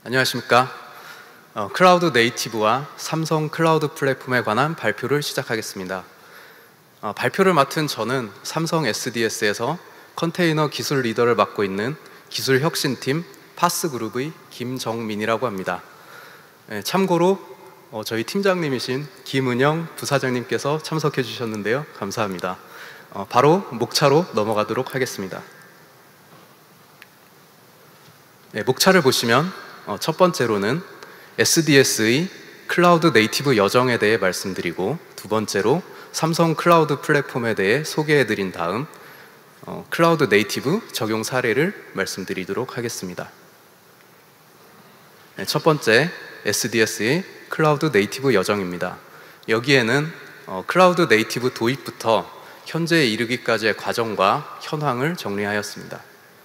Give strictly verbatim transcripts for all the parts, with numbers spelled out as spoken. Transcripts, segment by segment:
안녕하십니까. 어, 클라우드 네이티브와 삼성 클라우드 플랫폼에 관한 발표를 시작하겠습니다. 어, 발표를 맡은 저는 삼성 에스디에스에서 컨테이너 기술 리더를 맡고 있는 기술 혁신팀 파스그룹의 김정민이라고 합니다. 예, 참고로 어, 저희 팀장님이신 김은영 부사장님께서 참석해 주셨는데요. 감사합니다. 어, 바로 목차로 넘어가도록 하겠습니다. 네, 목차를 보시면 어, 첫 번째로는 에스디에스의 클라우드 네이티브 여정에 대해 말씀드리고, 두 번째로 삼성 클라우드 플랫폼에 대해 소개해 드린 다음 어, 클라우드 네이티브 적용 사례를 말씀드리도록 하겠습니다. 네, 첫 번째, 에스디에스의 클라우드 네이티브 여정입니다. 여기에는 어, 클라우드 네이티브 도입부터 현재에 이르기까지의 과정과 현황을 정리하였습니다.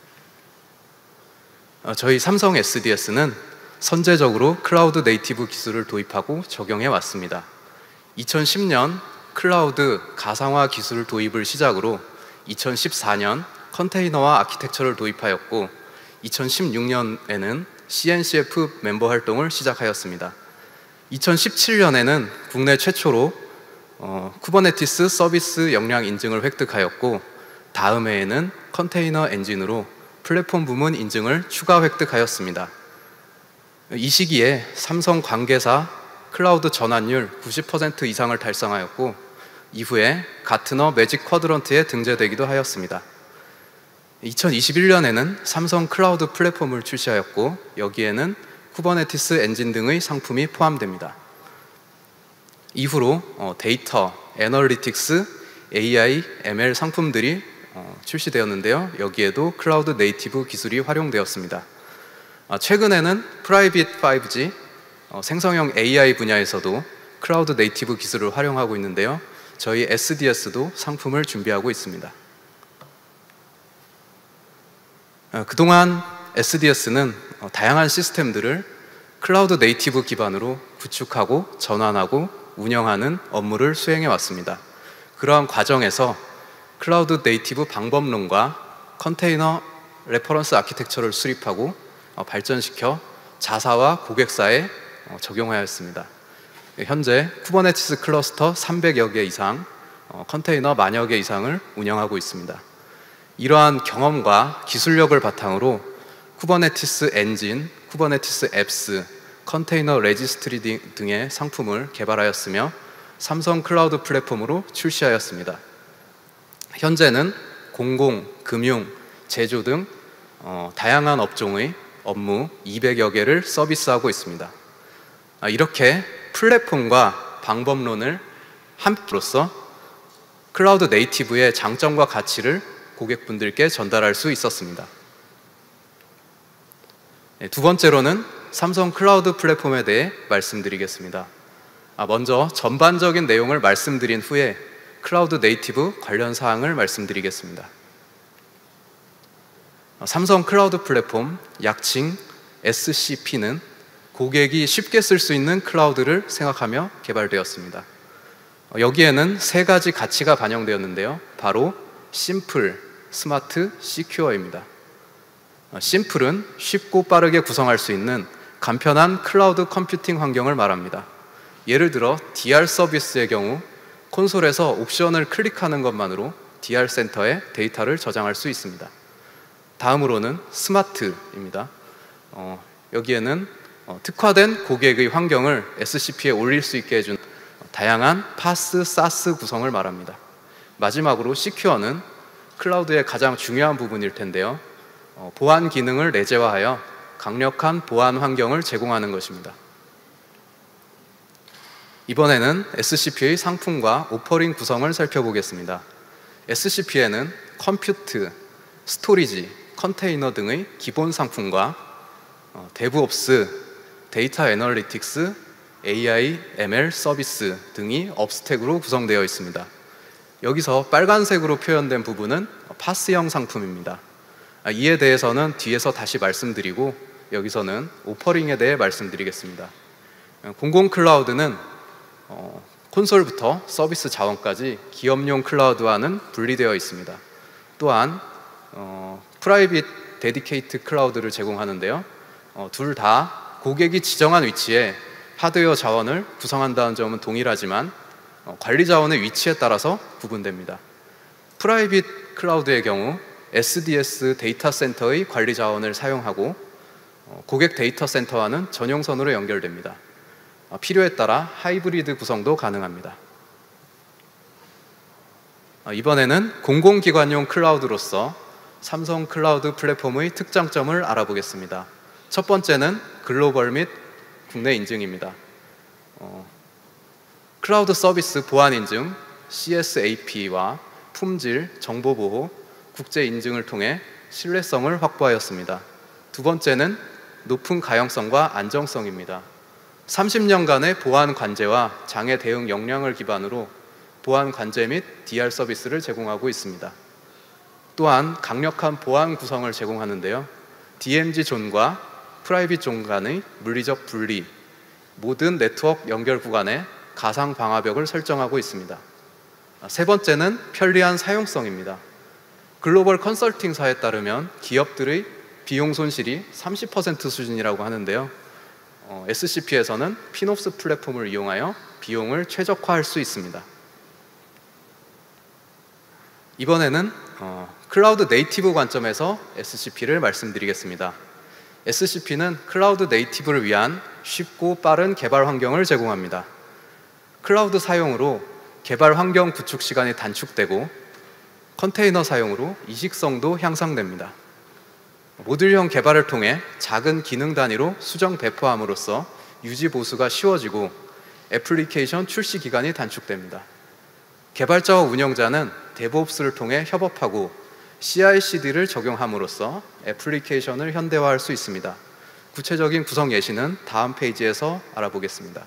어, 저희 삼성 에스디에스는 선제적으로 클라우드 네이티브 기술을 도입하고 적용해 왔습니다. 이천십 년 클라우드 가상화 기술 도입을 시작으로 이천십사 년 컨테이너와 아키텍처를 도입하였고, 이천십육 년에는 씨엔씨에프 멤버 활동을 시작하였습니다. 이천십칠 년에는 국내 최초로 어, 쿠버네티스 서비스 역량 인증을 획득하였고, 다음 해에는 컨테이너 엔진으로 플랫폼 부문 인증을 추가 획득하였습니다. 이 시기에 삼성 관계사 클라우드 전환율 구십 퍼센트 이상을 달성하였고, 이후에 가트너 매직 쿼드런트에 등재되기도 하였습니다. 이천이십일 년에는 삼성 클라우드 플랫폼을 출시하였고, 여기에는 쿠버네티스 엔진 등의 상품이 포함됩니다. 이후로 어, 데이터, 애널리틱스, 에이아이, 엠엘 상품들이 어, 출시되었는데요. 여기에도 클라우드 네이티브 기술이 활용되었습니다. 어, 최근에는 프라이빗 파이브지, 어, 생성형 에이아이 분야에서도 클라우드 네이티브 기술을 활용하고 있는데요. 저희 에스디에스도 상품을 준비하고 있습니다. 어, 그동안 에스디에스는 어, 다양한 시스템들을 클라우드 네이티브 기반으로 구축하고 전환하고 운영하는 업무를 수행해 왔습니다. 그러한 과정에서 클라우드 네이티브 방법론과 컨테이너 레퍼런스 아키텍처를 수립하고 어, 발전시켜 자사와 고객사에 어, 적용하였습니다. 현재 쿠버네티스 클러스터 삼백여 개 이상, 어, 컨테이너 만여 개 이상을 운영하고 있습니다. 이러한 경험과 기술력을 바탕으로 쿠버네티스 엔진, 쿠버네티스 앱스, 컨테이너 레지스트리 등의 상품을 개발하였으며 삼성 클라우드 플랫폼으로 출시하였습니다. 현재는 공공, 금융, 제조 등 어, 다양한 업종의 업무 이백여 개를 서비스하고 있습니다. 아, 이렇게 플랫폼과 방법론을 함으로써 클라우드 네이티브의 장점과 가치를 고객분들께 전달할 수 있었습니다. 네, 두 번째로는 삼성 클라우드 플랫폼에 대해 말씀드리겠습니다. 아, 먼저 전반적인 내용을 말씀드린 후에 클라우드 네이티브 관련 사항을 말씀드리겠습니다. 삼성 클라우드 플랫폼, 약칭 에스씨피는 고객이 쉽게 쓸 수 있는 클라우드를 생각하며 개발되었습니다. 여기에는 세 가지 가치가 반영되었는데요. 바로 심플, 스마트, 시큐어입니다. 심플은 쉽고 빠르게 구성할 수 있는 간편한 클라우드 컴퓨팅 환경을 말합니다. 예를 들어 디알 서비스의 경우 콘솔에서 옵션을 클릭하는 것만으로 디알 센터에 데이터를 저장할 수 있습니다. 다음으로는 스마트입니다. 어, 여기에는 어, 특화된 고객의 환경을 에스씨피에 올릴 수 있게 해준 다양한 파스, 사스 구성을 말합니다. 마지막으로 시큐어는 클라우드의 가장 중요한 부분일 텐데요. 어, 보안 기능을 내재화하여 강력한 보안 환경을 제공하는 것입니다. 이번에는 에스씨피의 상품과 오퍼링 구성을 살펴보겠습니다. 에스씨피에는 컴퓨트, 스토리지, 컨테이너 등의 기본 상품과 어, 데브옵스, 데이터 애널리틱스, 에이아이, 엠엘 서비스 등이 업스택으로 구성되어 있습니다. 여기서 빨간색으로 표현된 부분은 파스형 상품입니다. 아, 이에 대해서는 뒤에서 다시 말씀드리고, 여기서는 오퍼링에 대해 말씀드리겠습니다. 공공 클라우드는 어, 콘솔부터 서비스 자원까지 기업용 클라우드와는 분리되어 있습니다. 또한 어, 프라이빗 데디케이트 클라우드를 제공하는데요. 어, 둘 다 고객이 지정한 위치에 하드웨어 자원을 구성한다는 점은 동일하지만 어, 관리 자원의 위치에 따라서 구분됩니다. 프라이빗 클라우드의 경우 에스디에스 데이터 센터의 관리 자원을 사용하고 어, 고객 데이터 센터와는 전용선으로 연결됩니다. 어, 필요에 따라 하이브리드 구성도 가능합니다. 어, 이번에는 공공기관용 클라우드로서 삼성 클라우드 플랫폼의 특장점을 알아보겠습니다. 첫 번째는 글로벌 및 국내 인증입니다. 어, 클라우드 서비스 보안 인증, 씨에스에이피와 품질, 정보 보호, 국제 인증을 통해 신뢰성을 확보하였습니다. 두 번째는 높은 가용성과 안정성입니다. 삼십 년간의 보안 관제와 장애 대응 역량을 기반으로 보안 관제 및 디알 서비스를 제공하고 있습니다. 또한 강력한 보안 구성을 제공하는데요. 디엠지 존과 프라이빗 존 간의 물리적 분리, 모든 네트워크 연결 구간에 가상 방화벽을 설정하고 있습니다. 세 번째는 편리한 사용성입니다. 글로벌 컨설팅사에 따르면 기업들의 비용 손실이 삼십 퍼센트 수준이라고 하는데요. 어, 에스씨피에서는 피놉스 플랫폼을 이용하여 비용을 최적화할 수 있습니다. 이번에는 어, 클라우드 네이티브 관점에서 에스씨피를 말씀드리겠습니다. 에스씨피는 클라우드 네이티브를 위한 쉽고 빠른 개발 환경을 제공합니다. 클라우드 사용으로 개발 환경 구축 시간이 단축되고 컨테이너 사용으로 이식성도 향상됩니다. 모듈형 개발을 통해 작은 기능 단위로 수정 배포함으로써 유지 보수가 쉬워지고 애플리케이션 출시 기간이 단축됩니다. 개발자와 운영자는 데브옵스를 통해 협업하고 씨아이씨디를 적용함으로써 애플리케이션을 현대화할 수 있습니다. 구체적인 구성 예시는 다음 페이지에서 알아보겠습니다.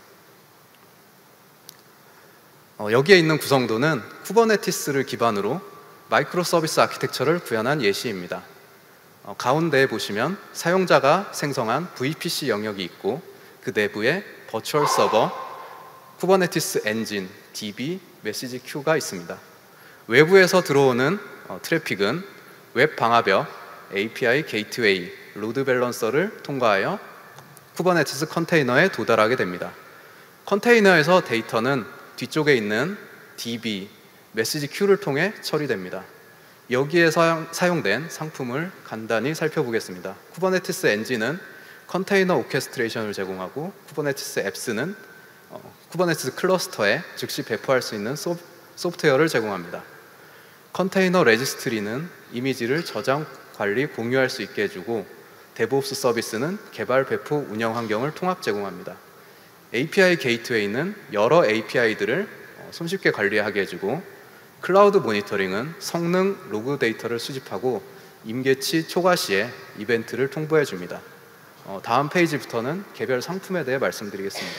어, 여기에 있는 구성도는 쿠버네티스를 기반으로 마이크로 서비스 아키텍처를 구현한 예시입니다. 어, 가운데에 보시면 사용자가 생성한 브이피씨 영역이 있고 그 내부에 버추얼 서버, 쿠버네티스 엔진, 디비, 메시지 큐가 있습니다. 외부에서 들어오는 어, 트래픽은 웹 방화벽, 에이피아이 게이트웨이, 로드 밸런서를 통과하여 쿠버네티스 컨테이너에 도달하게 됩니다. 컨테이너에서 데이터는 뒤쪽에 있는 디비, 메시지 큐를 통해 처리됩니다. 여기에 사용, 사용된 상품을 간단히 살펴보겠습니다. 쿠버네티스 엔진은 컨테이너 오케스트레이션을 제공하고 쿠버네티스 앱스는 어, 쿠버네티스 클러스터에 즉시 배포할 수 있는 소, 소프트웨어를 제공합니다. 컨테이너 레지스트리는 이미지를 저장, 관리, 공유할 수 있게 해주고 데브옵스 서비스는 개발, 배포, 운영 환경을 통합 제공합니다. 에이피아이 게이트웨이는 여러 에이피아이들을 손쉽게 관리하게 해주고 클라우드 모니터링은 성능, 로그 데이터를 수집하고 임계치 초과 시에 이벤트를 통보해 줍니다. 어, 다음 페이지부터는 개별 상품에 대해 말씀드리겠습니다.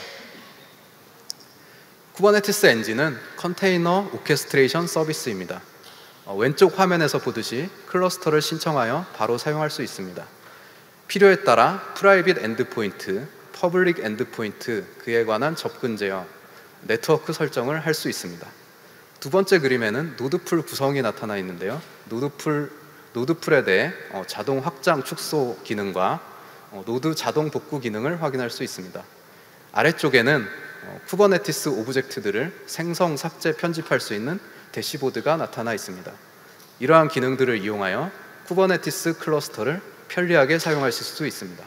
쿠버네티스 엔진은 컨테이너 오케스트레이션 서비스입니다. 어, 왼쪽 화면에서 보듯이 클러스터를 신청하여 바로 사용할 수 있습니다. 필요에 따라 프라이빗 엔드포인트, 퍼블릭 엔드포인트, 그에 관한 접근 제어, 네트워크 설정을 할 수 있습니다. 두 번째 그림에는 노드풀 구성이 나타나 있는데요. 노드풀, 노드풀에 대해 어, 자동 확장 축소 기능과 어, 노드 자동 복구 기능을 확인할 수 있습니다. 아래쪽에는 어, 쿠버네티스 오브젝트들을 생성, 삭제, 편집할 수 있는 대시보드가 나타나 있습니다. 이러한 기능들을 이용하여 쿠버네티스 클러스터를 편리하게 사용하실 수 있습니다.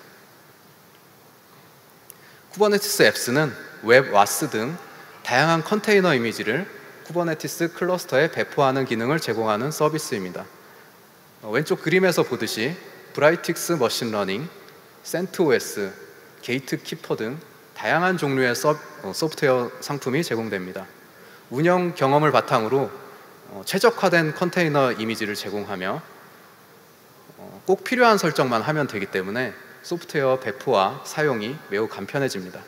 쿠버네티스 앱스는 웹, 와스 등 다양한 컨테이너 이미지를 쿠버네티스 클러스터에 배포하는 기능을 제공하는 서비스입니다. 어, 왼쪽 그림에서 보듯이 브라이틱스 머신러닝, 센트오에스, 게이트키퍼 등 다양한 종류의 서, 어, 소프트웨어 상품이 제공됩니다. 운영 경험을 바탕으로 어, 최적화된 컨테이너 이미지를 제공하며 어, 꼭 필요한 설정만 하면 되기 때문에 소프트웨어 배포와 사용이 매우 간편해집니다.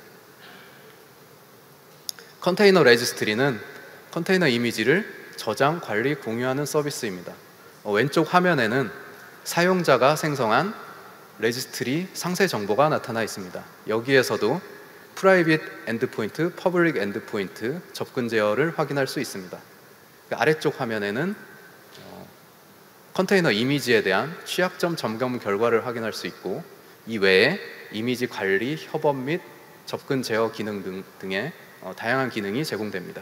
컨테이너 레지스트리는 컨테이너 이미지를 저장, 관리, 공유하는 서비스입니다. 어, 왼쪽 화면에는 사용자가 생성한 레지스트리 상세 정보가 나타나 있습니다. 여기에서도 프라이빗 엔드포인트, 퍼블릭 엔드포인트, 접근 제어를 확인할 수 있습니다. 그 아래쪽 화면에는 어, 컨테이너 이미지에 대한 취약점 점검 결과를 확인할 수 있고 이 외에 이미지 관리, 협업 및 접근 제어 기능 등, 등의 어, 다양한 기능이 제공됩니다.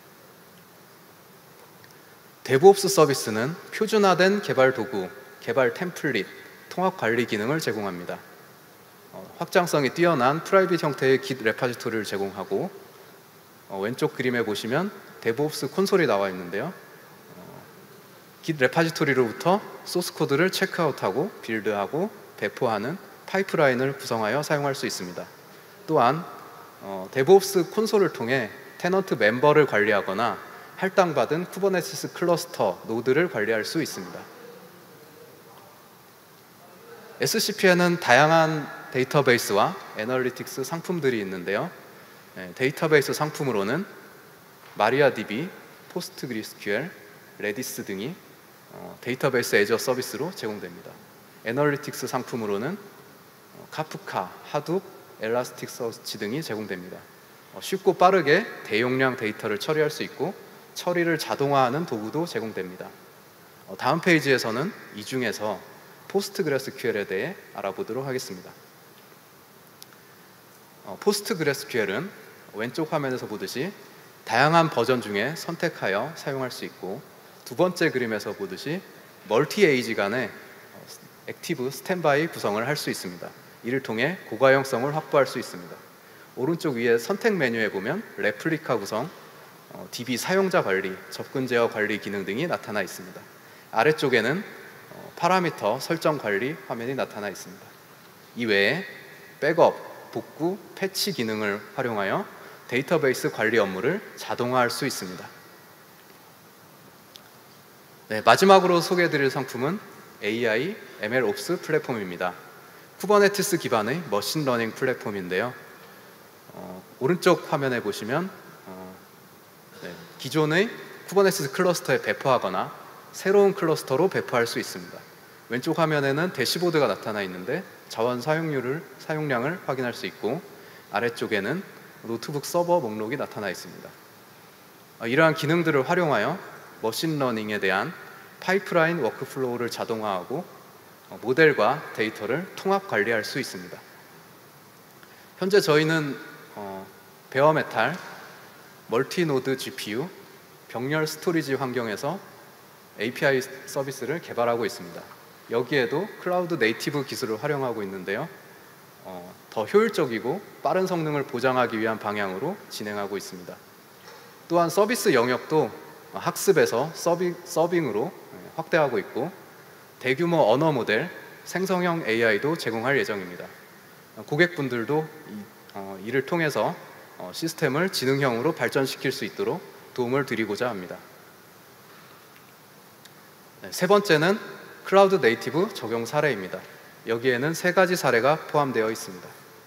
데브옵스 서비스는 표준화된 개발 도구, 개발 템플릿, 통합 관리 기능을 제공합니다. 어, 확장성이 뛰어난 프라이빗 형태의 깃 레파지토리를 제공하고, 어, 왼쪽 그림에 보시면 데브옵스 콘솔이 나와 있는데요. 어, 깃 레파지토리로부터 소스 코드를 체크아웃하고 빌드하고 배포하는 파이프라인을 구성하여 사용할 수 있습니다. 또한 어, 데브옵스 콘솔을 통해 테넌트 멤버를 관리하거나 할당받은 쿠버네티스 클러스터 노드를 관리할 수 있습니다. 에스씨피에는 다양한 데이터베이스와 애널리틱스 상품들이 있는데요. 네, 데이터베이스 상품으로는 마리아디비, 포스트그리스큐엘, 레디스 등이 어, 데이터베이스 애저 서비스로 제공됩니다. 애널리틱스 상품으로는 어, 카프카, 하둡, 엘라스틱서치 등이 제공됩니다. 어, 쉽고 빠르게 대용량 데이터를 처리할 수 있고 처리를 자동화하는 도구도 제공됩니다. 어, 다음 페이지에서는 이 중에서 포스트그레스큐엘에 대해 알아보도록 하겠습니다. 어, 포스트그레스큐엘은 왼쪽 화면에서 보듯이 다양한 버전 중에 선택하여 사용할 수 있고, 두 번째 그림에서 보듯이 멀티 에이지 간의 어, 액티브 스탠바이 구성을 할 수 있습니다. 이를 통해 고가용성을 확보할 수 있습니다. 오른쪽 위에 선택 메뉴에 보면 레플리카 구성, 어, 디비 사용자 관리, 접근 제어 관리 기능 등이 나타나 있습니다. 아래쪽에는 어, 파라미터 설정 관리 화면이 나타나 있습니다. 이외에 백업, 복구, 패치 기능을 활용하여 데이터베이스 관리 업무를 자동화할 수 있습니다. 네, 마지막으로 소개해드릴 상품은 에이아이 엠엘옵스 플랫폼입니다. 쿠버네티스 기반의 머신러닝 플랫폼인데요. 어, 오른쪽 화면에 보시면 어, 네, 기존의 쿠버네티스 클러스터에 배포하거나 새로운 클러스터로 배포할 수 있습니다. 왼쪽 화면에는 대시보드가 나타나 있는데 자원 사용률을, 사용량을 확인할 수 있고, 아래쪽에는 노트북 서버 목록이 나타나 있습니다. 어, 이러한 기능들을 활용하여 머신러닝에 대한 파이프라인 워크플로우를 자동화하고 어, 모델과 데이터를 통합 관리할 수 있습니다. 현재 저희는 어, 베어메탈, 멀티노드 지피유, 병렬 스토리지 환경에서 에이피아이 서비스를 개발하고 있습니다. 여기에도 클라우드 네이티브 기술을 활용하고 있는데요. 어, 더 효율적이고 빠른 성능을 보장하기 위한 방향으로 진행하고 있습니다. 또한 서비스 영역도 학습에서 서비, 서빙으로 확대하고 있고, 대규모 언어 모델, 생성형 에이아이도 제공할 예정입니다. 고객분들도 이, 어, 이를 통해서 어, 시스템을 지능형으로 발전시킬 수 있도록 도움을 드리고자 합니다. 네, 세 번째는 클라우드 네이티브 적용 사례입니다. 여기에는 세 가지 사례가 포함되어 있습니다.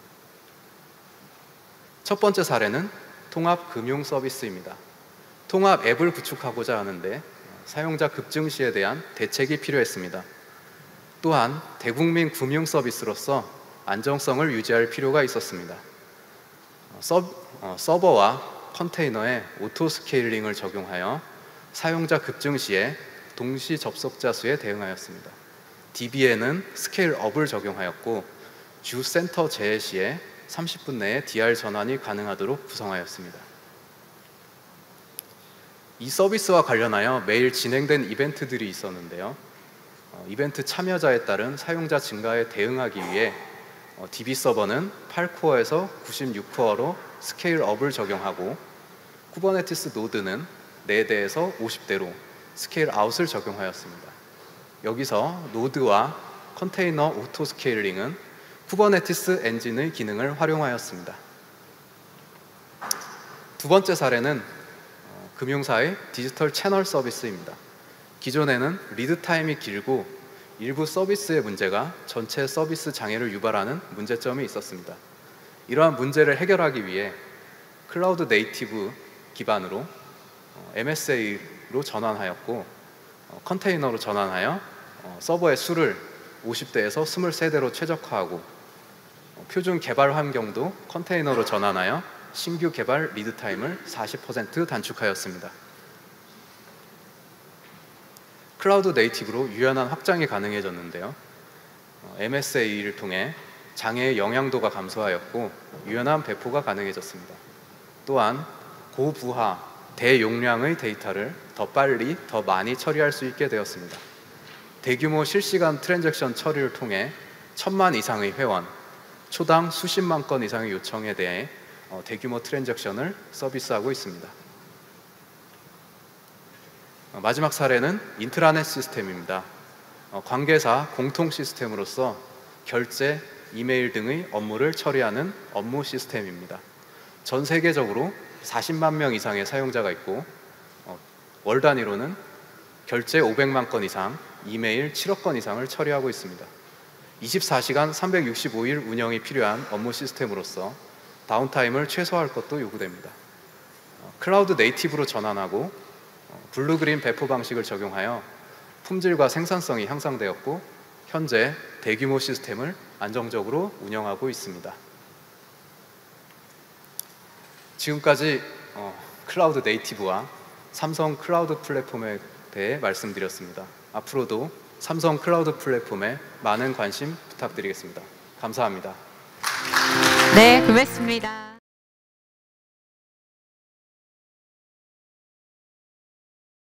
첫 번째 사례는 통합 금융 서비스입니다. 통합 앱을 구축하고자 하는데 사용자 급증 시에 대한 대책이 필요했습니다. 또한 대국민 금융 서비스로서 안정성을 유지할 필요가 있었습니다. 서, 어, 서버와 컨테이너에 오토 스케일링을 적용하여 사용자 급증 시에 동시 접속자 수에 대응하였습니다. 디비에는 스케일업을 적용하였고, 주 센터 재해 시에 삼십 분 내에 디알 전환이 가능하도록 구성하였습니다. 이 서비스와 관련하여 매일 진행된 이벤트들이 있었는데요. 어, 이벤트 참여자에 따른 사용자 증가에 대응하기 위해 어, 디비 서버는 팔 코어에서 구십육 코어로 스케일업을 적용하고, 쿠버네티스 노드는 네 대에서 오십 대로 스케일아웃을 적용하였습니다. 여기서 노드와 컨테이너 오토 스케일링은 쿠버네티스 엔진의 기능을 활용하였습니다. 두 번째 사례는 어, 금융사의 디지털 채널 서비스입니다. 기존에는 리드 타임이 길고 일부 서비스의 문제가 전체 서비스 장애를 유발하는 문제점이 있었습니다. 이러한 문제를 해결하기 위해 클라우드 네이티브 기반으로 어, 엠에스에이로 전환하였고, 어, 컨테이너로 전환하여 어, 서버의 수를 오십 대에서 이십삼 대로 최적화하고, 어, 표준 개발 환경도 컨테이너로 전환하여 신규 개발 리드 타임을 사십 퍼센트 단축하였습니다. 클라우드 네이티브로 유연한 확장이 가능해졌는데요. 어, 엠에스에이를 통해 장애의 영향도가 감소하였고 유연한 배포가 가능해졌습니다. 또한 고부하, 대용량의 데이터를 더 빨리, 더 많이 처리할 수 있게 되었습니다. 대규모 실시간 트랜잭션 처리를 통해 천만 이상의 회원, 초당 수십만 건 이상의 요청에 대해 대규모 트랜잭션을 서비스하고 있습니다. 마지막 사례는 인트라넷 시스템입니다. 관계사 공통 시스템으로서 결제, 이메일 등의 업무를 처리하는 업무 시스템입니다. 전 세계적으로 사십만 명 이상의 사용자가 있고 월 단위로는 결제 오백만 건 이상, 이메일 칠억 건 이상을 처리하고 있습니다. 이십사 시간 삼백육십오 일 운영이 필요한 업무 시스템으로서 다운타임을 최소화할 것도 요구됩니다. 클라우드 네이티브로 전환하고 블루그린 배포 방식을 적용하여 품질과 생산성이 향상되었고 현재 대규모 시스템을 안정적으로 운영하고 있습니다. 지금까지 어, 클라우드 네이티브와 삼성 클라우드 플랫폼에 대해 말씀드렸습니다. 앞으로도 삼성 클라우드 플랫폼에 많은 관심 부탁드리겠습니다. 감사합니다. 네, 고맙습니다.